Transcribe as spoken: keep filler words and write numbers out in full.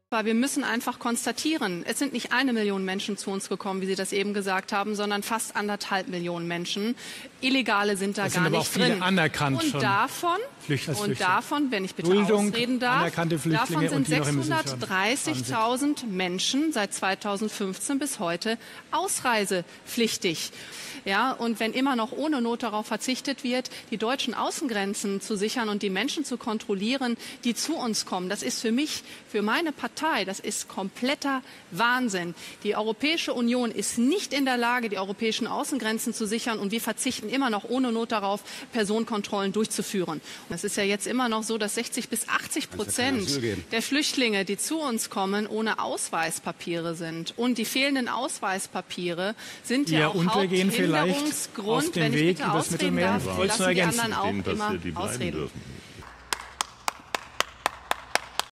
Wir müssen einfach konstatieren, es sind nicht eine Million Menschen zu uns gekommen, wie Sie das eben gesagt haben, sondern fast anderthalb Millionen Menschen. Illegale sind da das gar sind aber nicht auch viele drin. anerkannt und schon. davon, und davon, wenn ich bitte Duldung, ausreden darf, anerkannte Flüchtlinge davon sind sechshundertdreißigtausend Menschen seit zweitausendfünfzehn bis heute ausreisepflichtig. Ja, und wenn immer noch ohne Not darauf verzichtet wird, die deutschen Außengrenzen zu sichern und die Menschen zu kontrollieren, die zu uns kommen, das ist für mich, für meine Partei, das ist kompletter Wahnsinn. Die Europäische Union ist nicht in der Lage, die europäischen Außengrenzen zu sichern, und wir verzichten immer noch ohne Not darauf, Personenkontrollen durchzuführen. Und es ist ja jetzt immer noch so, dass sechzig bis achtzig Prozent der Flüchtlinge, die zu uns kommen, ohne Ausweispapiere sind. Und die fehlenden Ausweispapiere sind ja, ja auch Haupthinderungsgrund, auf den wenn ich Weg bitte ausreden darf, Mittelmeer. lassen die anderen auch immer ausreden.